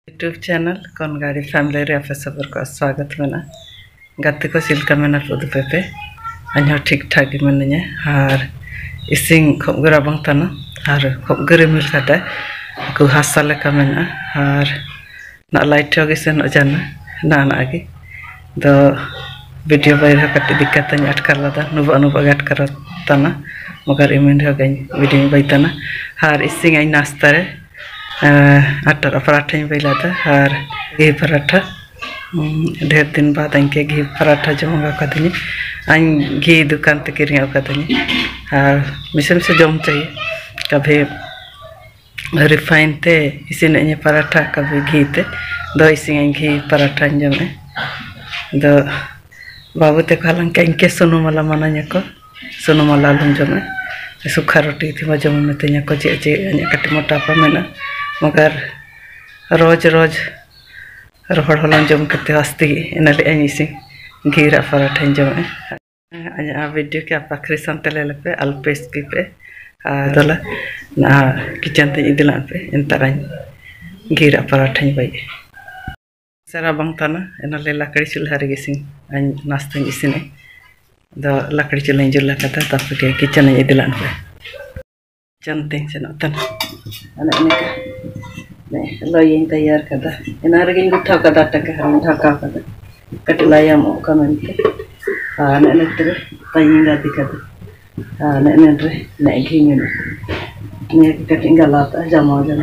YouTube channel कोनगाड़ी family रे आपे सबर को स्वागत मेना गाते को सिलका मेना पुदुपे पे अन्य ठीक ठाक मिनिया और इसिंग खबगरा बंग तना और खबगरे मिल खाता को हासा लेका मेना और ना लाइट होगी से न जाना ना आगे दो वीडियो बाहर कटे दिक्कत नहीं अटकर लदा नुबा नुबा अटकर तना मगर इमें हो गई वीडियो बाई तना और इसिंग आई नाश्ता रे आटा पराठा बैला था और घी पराठा ढेर दिन बाद इनके घी पराठा जमा कदी घी दुकान ते किरी कदी और मिशन से जम चाहिए कभी रिफाइन ते इसी ने पराठा कभी घी ते दो इसी घी पराठा जमे दो बाबू ते कहलन के इनके सुनु मला मना को सुनु मला लुम जमे सुखा रोटी थी जम में ते को चे चे कटी मोटापा मेना मगर रोज रोज रोहड़ हलन जम करते हस्ती इनले इसी घीरा पराठा जमे आ वीडियो के आप आखिरी संते ले पे अल्पेस पे दला ना किचन ते इदिला पे इंतरा घीरा पराठा बाई सरा बंगताना इनले लकड़ी चूल्हा रे गिसिं नाश्ता इसिने द लकड़ी चूल्हा जुला कता तब किचन इदिला पे चंते सेनतन अने इनका ने लयिंग तैयार कदा इना रे गुठा कदा टका हरन ढका कदा कटलायाम कमेंट आने नेत्र तयिंगा दिकदा आने नेत्र ने घिंग ने कटिंग गलाता जमा जन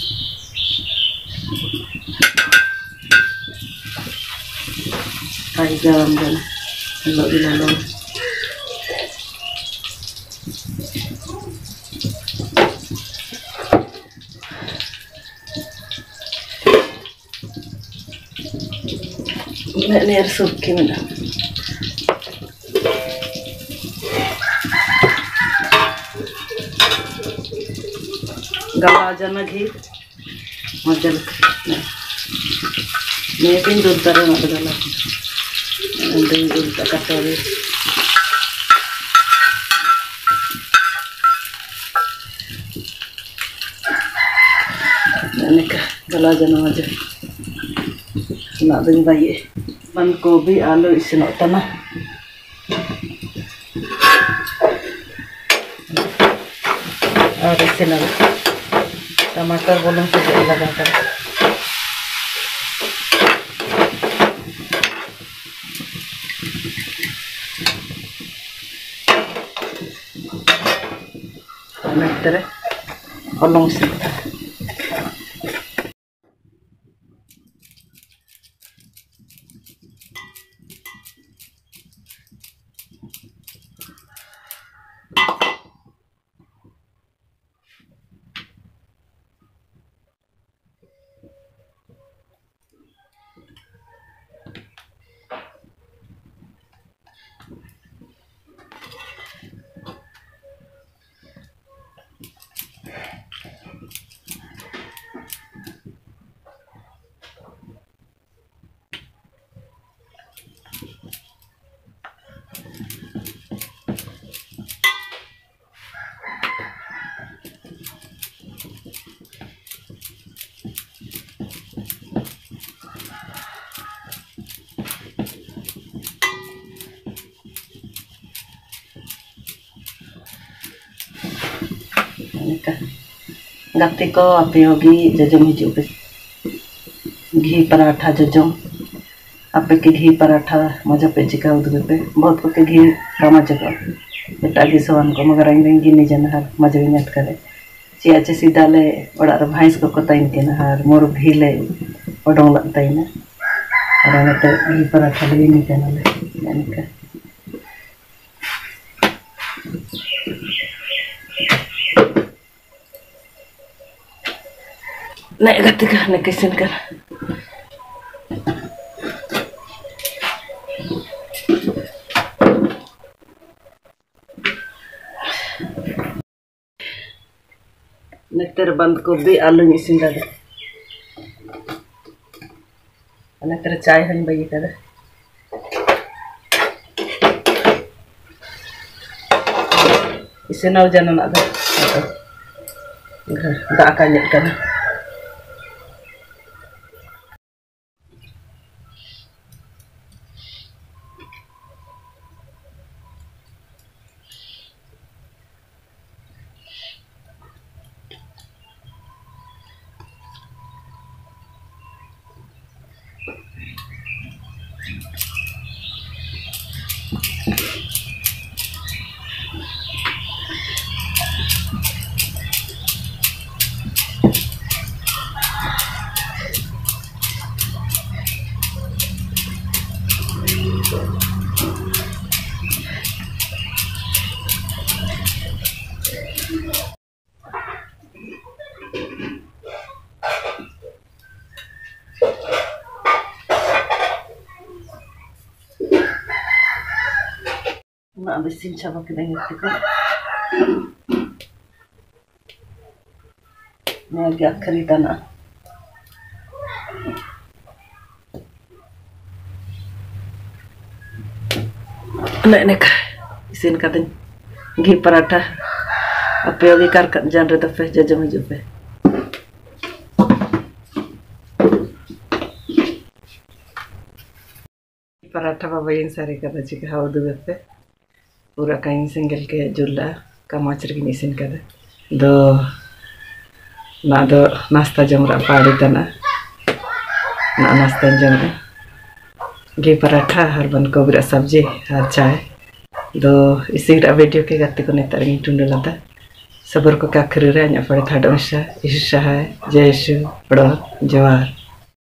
आई गरम जन लो इलालो नेर सूप की मिला गला जना घी मजल मैं दिन दूध तरह मत गला दिन दूध कटोरी मैंने गला जना मजल ना दिन भाई बंद गोभी आलू इसे तना और इसे लगा टमाटर बोलों से लगा कर और से गाते को आपे होगी जजम हिजू पे घी पराठा जजम आपे के घी पराठा मजा पे चिका उदगे पे बहुत को के घी का मजा को बेटा घी सवान को मगर इन घी नहीं जन हर मजा भी नहीं करे चे अच्छे सीधा ले बड़ा रे भैंस को ताइन के ना हर मोर घी ले ओडोंग लगता है ना और तो घी पराठा ले नहीं करना ले यानी का नहीं गति का नहीं किसी कर नेतर बंद गोभी आलू इसिन कर नेतर चाय हन बई कर इसिन जाना ना दा दाका Habisin çabuk gidin gittik. Ne agak keritana. Nek isin katin घी पराठा उपयोगी कर जान रहे दफे जजम जुफे पराठा बाबा इन सारे का बची का हाउ दुबे पूरा कहीं सिंगल के जुल्ला का माचर की निसिन कर दो ना दो नाश्ता जमरा पाड़ी तना ना नाश्ता जमरा घी पराठा हर बन कोबरा सब्जी हर चाय दो इसी वीडियो के गति को नेता रंगी टूंडे लता सबर को क्या खरीद रहे हैं पड़े था डोंशा ईशा है जयशु पड़ो जवार